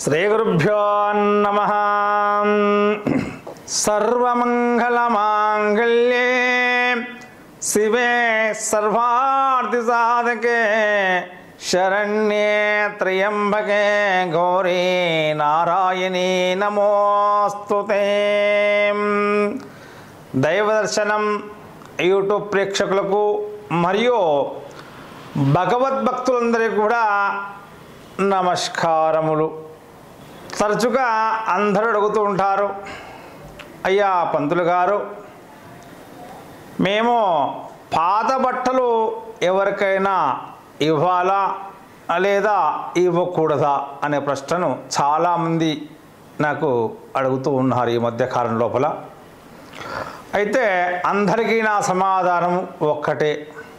శ్రీగురుభ్యో నమః. సర్వమంగళమాంగళ్యే శివే సర్వార్థసాధకే శరణ్యే త్ర్యంబకే గౌరీ నారాయణీ నమోస్తుతే. దైవదర్శనం యూట్యూబ్ ప్రేక్షకులకు మరియు భగవద్భక్తులందరికీ కూడా నమస్కారములు. తరచుగా అందరూ అడుగుతూ ఉంటారు, అయ్యా పంతులు గారు, మేము పాత బట్టలు ఎవరికైనా ఇవ్వాలా లేదా ఇవ్వకూడదా అనే ప్రశ్నను చాలామంది నాకు అడుగుతూ ఉన్నారు ఈ మధ్యకాలం లోపల. అయితే అందరికీ నా సమాధానం ఒక్కటే,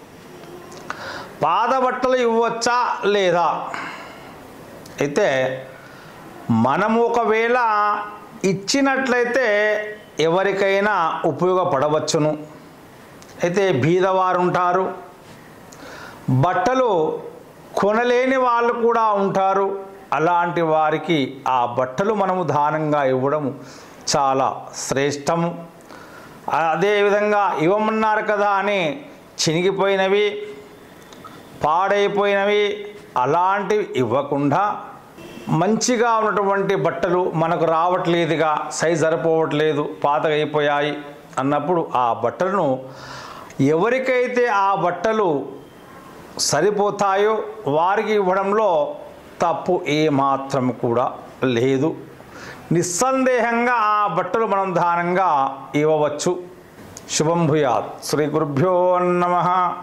పాత బట్టలు ఇవ్వచ్చా లేదా? అయితే మనము ఒకవేళ ఇచ్చినట్లయితే ఎవరికైనా ఉపయోగపడవచ్చును. అయితే బీదవారు ఉంటారు, బట్టలు కొనలేని వాళ్ళు కూడా ఉంటారు. అలాంటి వారికి ఆ బట్టలు మనము దానంగా ఇవ్వడం చాలా శ్రేష్టము. అదేవిధంగా ఇవ్వమన్నారు కదా అని చినిగిపోయినవి, పాడైపోయినవి అలాంటివి ఇవ్వకుండా మంచిగా ఉన్నటువంటి బట్టలు, మనకు రావట్లేదుగా, సైజు సరిపోవట్లేదు, పాతగా అయిపోయాయి అన్నప్పుడు ఆ బట్టలను ఎవరికైతే ఆ బట్టలు సరిపోతాయో వారికి ఇవ్వడంలో తప్పు ఏమాత్రం కూడా లేదు. నిస్సందేహంగా ఆ బట్టలు మనం దానంగా ఇవ్వవచ్చు. శుభం భూయాత్. శ్రీ గురుభ్యో నమః.